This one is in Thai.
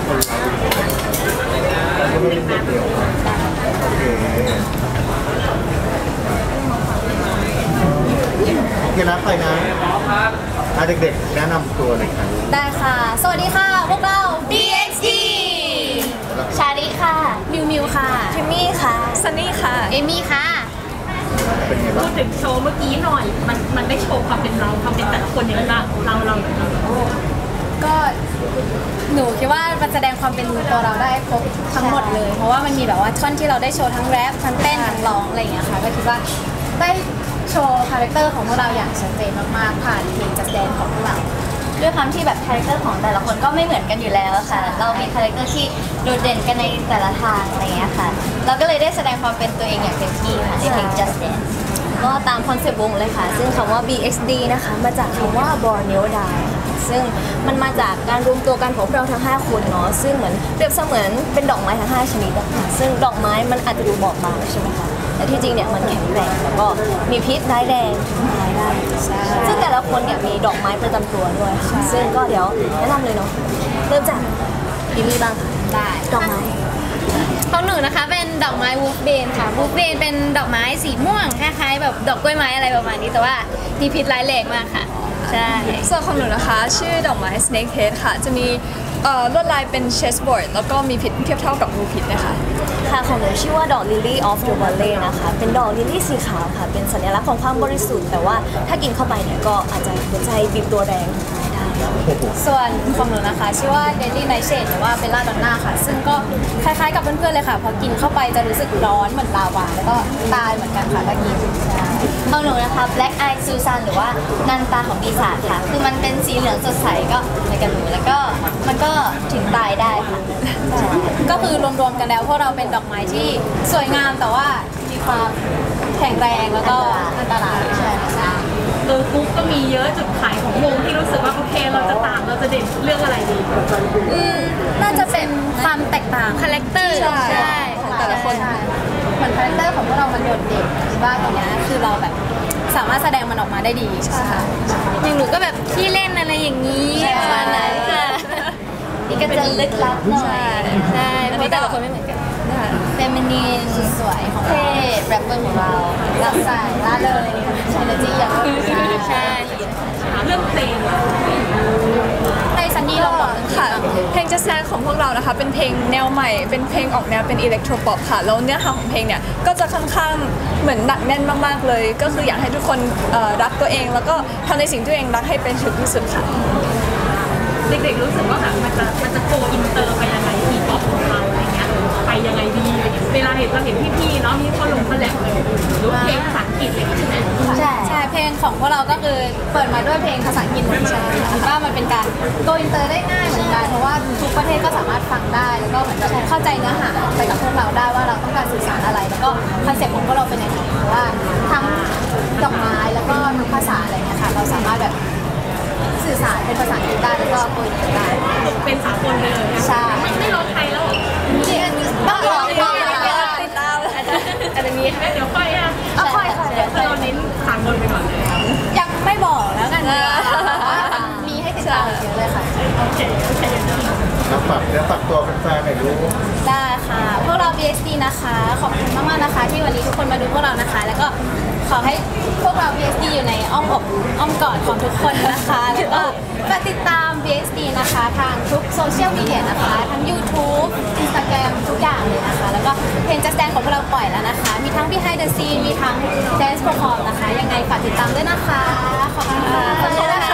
คนเราก็ไม่ได้เดียวโอเคโอเคนะไปนะเด็กๆแนะนำตัวหน่อยครับได้ค่ะ สวัสดีค่ะ พวกเรา BXD ชาลิค่ะ มิวค่ะทิมมี่ค่ะซันนี่ค่ะ เอมี่ค่ะเป็นไงบ้างพูดถึงโชว์เมื่อกี้หน่อย มันได้โชว์ความเป็นเราความเป็นแต่ละคนอย่างไรบ้างเราก็หนูคิดว่ามันแสดงความเป็นตัวเราได้ครบทั้งหมดเลย เพราะว่ามันมีแบบว่าท่อนที่เราได้โชว์ทั้งแรปทั้งเต้นทั้งร้องอะไรอย่างเงี้ยค่ะก็คิดว่าได้โชว์คาแรคเตอร์ของพวกเราอย่างชัดเจนมากๆผ่านเพลงจัดแสดงของพวกเราด้วยความที่แบบคาแรคเตอร์ของแต่ละคนก็ไม่เหมือนกันอยู่แล้วค่ะเรามีคาแรคเตอร์ที่โดดเด่นกันในแต่ละทางอะไรอย่างเงี้ยค่ะเราก็เลยได้แสดงความเป็นตัวเองอย่างเต็มที่ค่ะในเพลง Just Dance ก็ตามคอนเซปต์วงเลยค่ะซึ่งคำว่า BXD นะคะมาจากคำว่า Born Never Die ซึ่งมันมาจากการรวมตัวกันของพวกเราทั้ง5คนเนาะซึ่งเหมือนเปรียบเสมือนเป็นดอกไม้ทั้ง5ชนิดนะคะซึ่งดอกไม้มันอาจจะดูบอบบางใช่ไหมคะแต่ที่จริงเนี่ยมันแข็งแรงแล้วก็มีพิษร้ายแรงทำร้ายได้ซึ่งแต่ละคนเนี่ยมีดอกไม้ประจำตัวด้วยค่ะซึ่งก็เดี๋ยวแนะนำเลยเนาะเริ่มจากดิมี่บ้างค่ะได้ดอกไม้ของหนูนะคะเป็นดอกไม้วูฟเบนค่ะวูฟเบนเป็นดอกไม้สีม่วงคล้ายๆแบบดอกกล้วยไม้อะไรประมาณนี้แต่ว่ามีพิษร้ายแรงมากค่ะใช่ส่วนของหนูนะคะชื่อดอกไม้ Snake Head ค่ะจะมีลวดลายเป็น chessboard แล้วก็มีพิษเทียบเท่ากับงูพิษนะคะค่ะของหนูชื่อว่าดอก Lily of the Valley นะคะเป็นดอกลิลลี่สีขาวค่ะเป็นสัญลักษณ์ของความบริสุทธิ์แต่ว่าถ้ากินเข้าไปเนี่ยก็อาจจะหัวใจบีบตัวแรงได้ส่วนของหนูนะคะชื่อว่า Daily Nightshade หรือว่าเบลล่าดอนน่าค่ะซึ่งก็คล้ายๆกับเพื่อนๆเลยค่ะพอกินเข้าไปจะรู้สึกร้อนเหมือนลาวาแล้วก็ตายเหมือนกันค่ะถ้ากินของหนูนะคะ Black Eye Susan หรือว่านันตาของปีศาจค่ะคือมันเป็นสีเหลืองสดใสก็ในกระดูกแล้วก็มันก็ถึงตายได้ค่ะก็คือรวมๆกันแล้วพวกเราเป็นดอกไม้ที่สวยงามแต่ว่ามีความแข็งแรงแล้วก็อันตรายใช่กุ๊กก็มีเยอะจุดขายของวงที่รู้สึกว่าโอเคเราจะต่างเราจะเด่นเรื่องอะไรดีน่าจะเป็นความแตกต่างคาแรคเตอร์ใช่ของแต่ละคนเหมือนคาแรคเตอร์ของพวกเรามันโดดเด่นคิดว่าตรงนี้คือเราแบบสามารถแสดงมันออกมาได้ดีใช่ค่ะอย่างหนูก็แบบที่เล่นอะไรอย่างนี้ประมาณนั้นค่ะนี่ก็จะลึกลับหน่อยใช่เพราะแต่ละคนไม่เหมือนกันเฟมินีนสวยของเท่แรปเปอร์ของเราลักใส่ล่าเลยใช้เนอร์จี้อย่างใช่เรื่องเพลงให้ซันนี่ลองบอกค่ะเพลง Just Dance ของพวกเรานะคะเป็นเพลงแนวใหม่เป็นเพลงออกแนวเป็นอิเล็กโทรป๊อปค่ะแล้วเนื้อหาของเพลงเนี่ยก็จะค่อนข้างเหมือนหนักแน่นมากๆเลยก็คืออยากให้ทุกคนรักตัวเองแล้วก็ทำในสิ่งที่ตัวเองรักให้เป็นถึงที่สุดค่ะเด็กๆรู้สึกว่าแบบมันจะโกอินเตอร์ไปยังไงทีป๊อปของเราอะไรเงี้ยไปยังไงดีเวลาเราเห็นพี่ๆเนาะมีคนลงแถลงเลยรู้เพลงภาษาอังกฤษอะไรใช่ไหมใช่เพลงของพวกเราก็คือเปิดมาด้วยเพลงภาษาอังกฤษเหมือนกันว่ามันเป็นการโกอินเตอร์ได้ง่ายเหมือนกันเพราะว่าทุกประเทศก็สามารถฟังได้แล้วก็เหมือนจะเข้าใจเนื้อหาไปกับพวกเราได้ว่าเราต้องการสื่อสารอะไรแล้วก็คอนเซ็ปต์ของพวกเราเป็นยังไงเพราะว่าทั้งดอกไม้แล้วก็ทั้งภาษาอะไรเงี้ยค่ะเราสามารถแบบสื่อสารเป็นภาษาอังกฤษได้แล้วก็โกอินเตอร์ได้เป็นสากลเลยใช่ไม่รอไทยแล้วต้องลองติดตามอาจจะมีเดี๋ยวค่อยอ่ะเดี๋ยวเราเน้นสากลไปก่อนเลยยังไม่บอกแล้วกันมีให้ติดตามเยอะเลยค่ะโอเคแล้วฝากตัวแฟนๆหน่อยลูกได้ค่ะพวกเรา BXD นะคะขอบคุณมากๆนะคะที่วันนี้ทุกคนมาดูพวกเรานะคะแล้วก็ขอให้พวกเรา BXD อยู่ในอ้อมอกอ้อมกอดของทุกคนนะคะแล้วก็ฝากติดตาม BXD นะคะทางทุกโซเชียลมีเดียนะคะทั้ง YouTube Instagram ทุกอย่างเลยนะคะแล้วก็เพลง Just Dance ของพวกเราปล่อยแล้วนะคะมีทั้ง Behind the Scene มีทั้ง Dance Perform นะคะยังไงฝากติดตามด้วยนะคะขอบคุณค่ะ